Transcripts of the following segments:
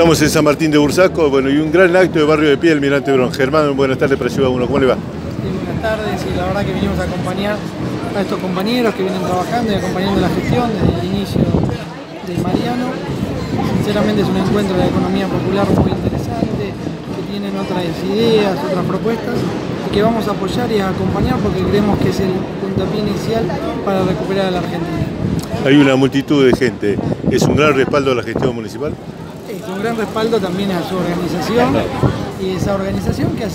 Estamos en San Martín de Bursaco, bueno, y un gran acto de Barrio de Pie, Almirante Brown. Germán, buenas tardes para Ciudad 1, ¿cómo le va? Sí, buenas tardes, y la verdad que vinimos a acompañar a estos compañeros que vienen trabajando y acompañando la gestión desde el inicio de Mariano. Sinceramente es un encuentro de la economía popular muy interesante, que tienen otras ideas, otras propuestas, y que vamos a apoyar y a acompañar porque creemos que es el puntapié inicial para recuperar a la Argentina. Hay una multitud de gente, ¿es un gran respaldo a la gestión municipal? Es un gran respaldo también a su organización, y esa organización que hace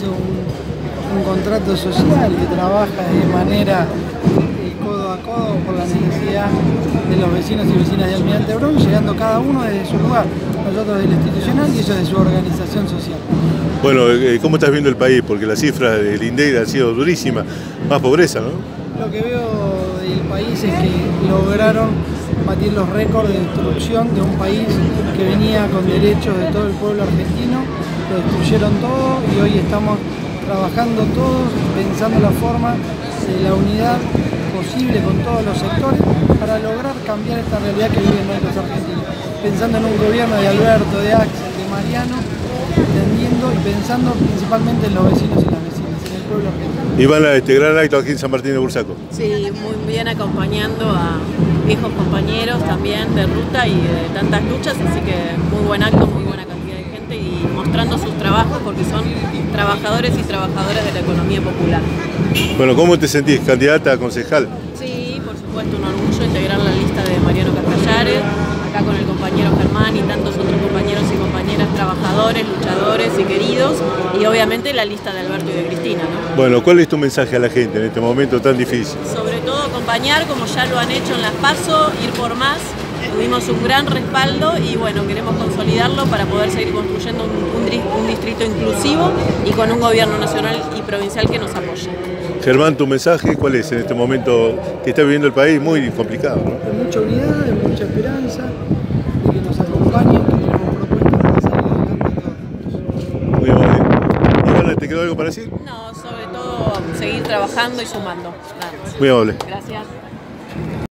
un contrato social, que trabaja de manera codo a codo por la necesidad de los vecinos y vecinas de Almirante Brown, llegando cada uno desde su lugar, nosotros de lo institucional y ellos de su organización social. Bueno, ¿cómo estás viendo el país? Porque las cifras del INDEC han sido durísimas, más pobreza, ¿no? Lo que veo del país es que lograron batir los récords de destrucción de un país que venía con derechos de todo el pueblo argentino, lo destruyeron todo y hoy estamos trabajando todos, pensando la forma de la unidad posible con todos los sectores para lograr cambiar esta realidad que viven hoy los argentinos. Pensando en un gobierno de Alberto, de Axel, de Mariano, entendiendo y pensando principalmente en los vecinos y las vecinas, en el pueblo argentino. ¿Y van a este gran acto aquí en San Martín de Bursaco? Sí, muy bien, acompañando a viejos compañeros también de ruta y de tantas luchas, así que muy buen acto, muy buena cantidad de gente y mostrando sus trabajos porque son trabajadores y trabajadoras de la economía popular. Bueno, ¿cómo te sentís, candidata a concejal? Sí, por supuesto, un orgullo integrar la lista de Mariano Castallares, acá con el compañero Germán y tantos otros compañeros y compañeras trabajadores, luchadores y queridos, y obviamente la lista de Alberto y de Cristina, ¿no? Bueno, ¿cuál es tu mensaje a la gente en este momento tan difícil? Sobre todo acompañar, como ya lo han hecho en las PASO, ir por más. Tuvimos un gran respaldo y bueno, queremos consolidarlo para poder seguir construyendo un distrito inclusivo y con un gobierno nacional y provincial que nos apoye. Germán, ¿tu mensaje cuál es en este momento que está viviendo el país muy complicado, ¿no? De mucha unidad, de mucha esperanza, de que nos acompañen, que tenemos propuestas para salir adelante todos. Muy amable. Ivana, ¿te quedó algo para decir? No, sobre todo seguir trabajando y sumando. Nada más. Muy amable. Gracias.